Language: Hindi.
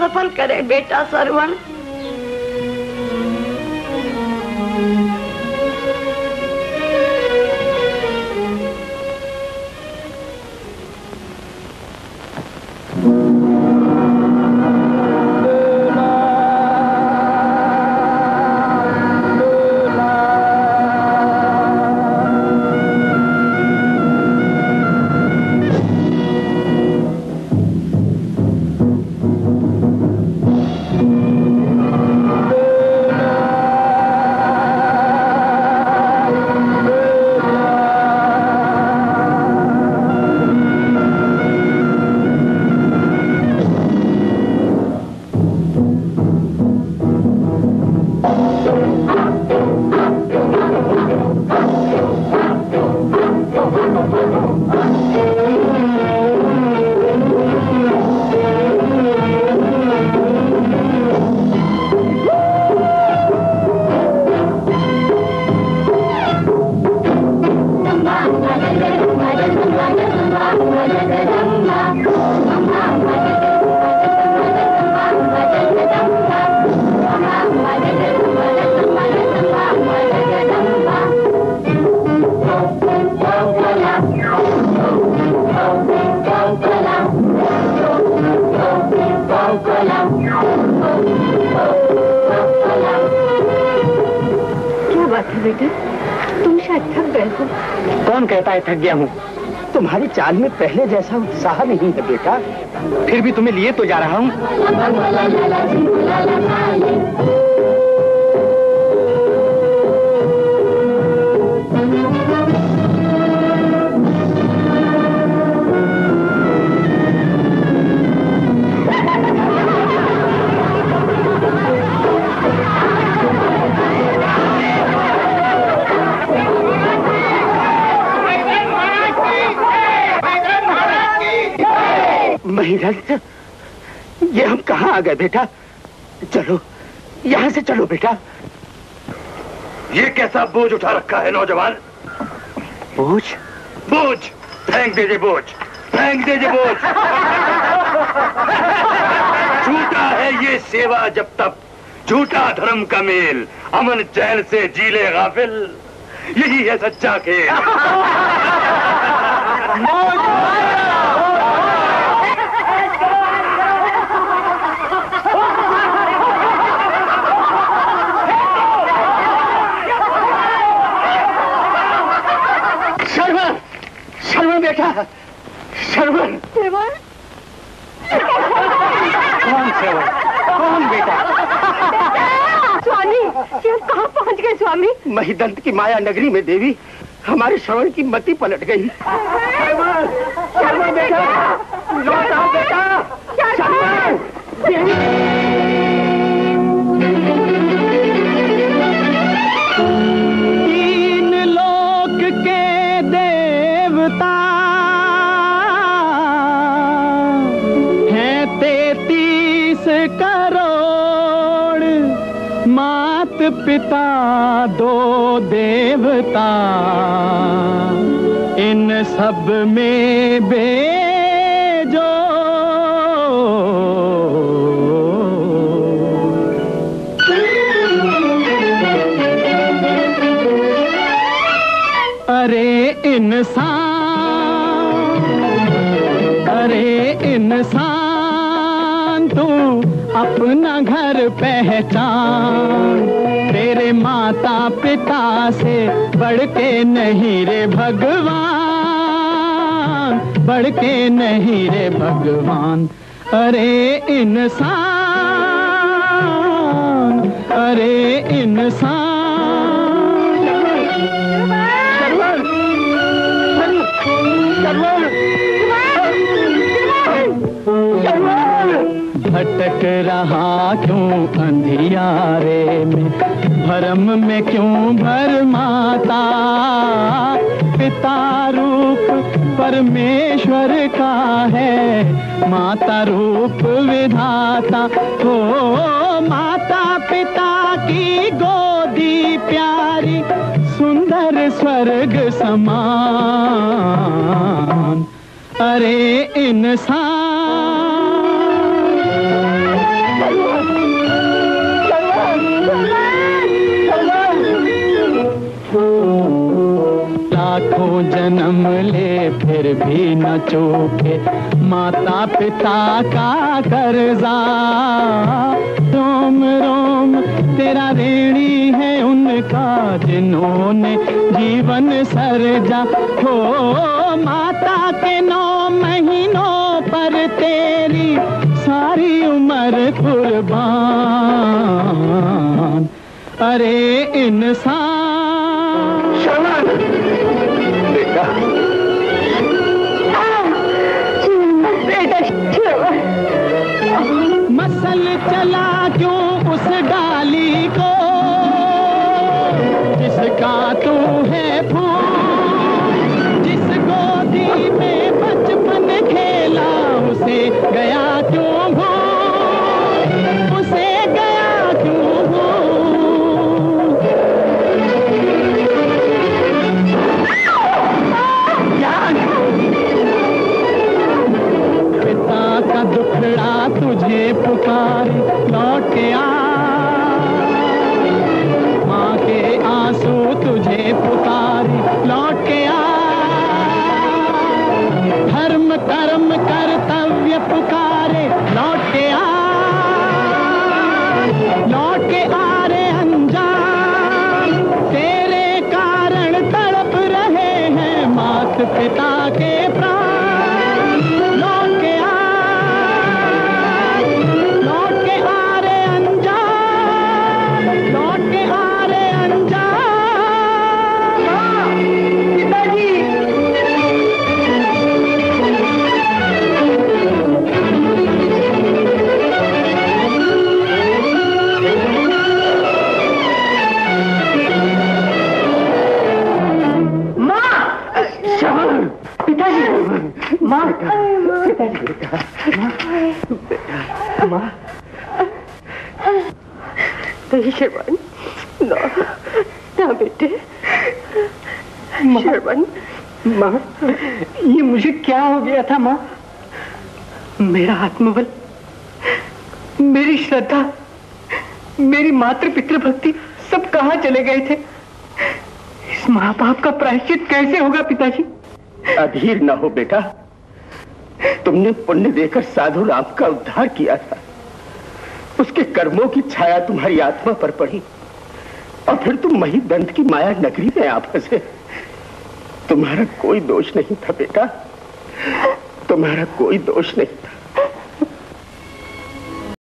सफल करे बेटा श्रवण। थक गया हूँ। तुम्हारी चाल में पहले जैसा उत्साह नहीं है बेटा। फिर भी तुम्हें लिए तो जा रहा हूँ। ये हम कहाँ आ गए बेटा? चलो यहाँ से चलो बेटा। ये कैसा बोझ उठा रखा है नौजवान? बोझ? बोझ फेंक दीजिए, बोझ फेंक दीजिए, बोझ। झूठा है ये सेवा जब तक, झूठा धर्म का मेल, अमन चैन से जीले गाफिल, यही है सच्चा खेल। बेटा श्रवण। कौन श्रवण? कौन बेटा? स्वामी, ये कहाँ पहुँच गए स्वामी? महिदंत की माया नगरी में देवी, हमारे श्रवण की मति पलट गई। श्रवण, श्रवण बेटा, लौट आओ बेटा। श्रवण, तीन लोक के देवता करोड़, मात पिता दो देवता, इन सब में बेजो अरे इंसान तू अपना घर पहचान, तेरे माता पिता से बढ़ के नहीं रे भगवान, बढ़ के नहीं रे भगवान। अरे इंसान, अरे इंसान। भटक रहा क्यों अंधियारे में, भरम में क्यों भरमाता, पिता रूप परमेश्वर का है, माता रूप विधाता। हो माता पिता की गोदी प्यारी, सुंदर स्वर्ग समान। अरे इंसान, भी न चूके माता पिता का कर्जा। रोम रोम तेरा ऋणी है उनका जिन्होंने जीवन सर्जा। हो माता के 9 महीनों पर तेरी सारी उम्र कुर्बान। अरे इंसान श्रवण बेटा, बेटा श्रवण, मसल चला क्यों उस डाली को जिसका तू है फूल। जिस गोदी में बचपन खेला उसे गया क्यों भूल। उसे गया क्यों भूल। पिता का दुखड़ा तुझे पुकारे लौट के आ। माँ के आंसू तुझे पुकारे लौट के आ। धर्म कर्म कर्तव्य पुकारे लौट के आ। लौट के आ रे अनजान, तेरे कारण तड़प रहे हैं मात पिता के प्राण। लौट के आ। लौट के आ रे अनजान, लौट के आ रे अनजान। पिताजी, माँ, श्रवण पिताजी, माँ, पिताजी बेटा, माँ नहीं श्रवण, ना ना बेटे, श्रवण। माँ ये मुझे क्या हो गया था माँ? मेरा आत्मबल, मेरी श्रद्धा, मेरी मातृ पितृ भक्ति सब कहाँ चले गए थे? इस महापाप का प्रायश्चित कैसे होगा पिताजी? अधीर न हो बेटा, तुमने पुण्य देकर साधु राम का उद्धार किया था। उसके कर्मों की छाया तुम्हारी आत्मा पर पड़ी और फिर तुम महीदंत की माया नगरी में आ फंसे। तुम्हारा कोई दोष नहीं था बेटा, तुम्हारा कोई दोष नहीं था।